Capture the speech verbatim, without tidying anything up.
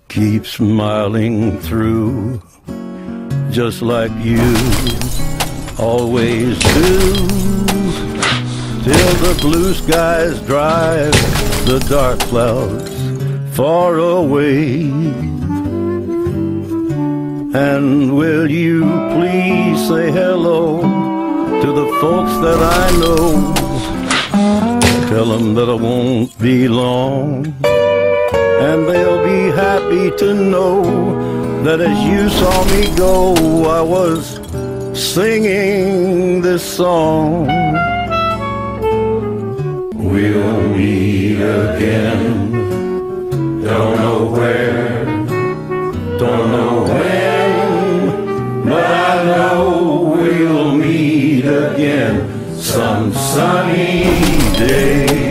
keep smiling through, just like you always do, till the blue skies drive the dark clouds far away. And will you please say hello to the folks that I know? Tell them that I won't be long, and they'll be happy to know that as you saw me go, I was singing this song. We'll meet again, don't know where, don't know when, but I know we'll meet again some sunny day.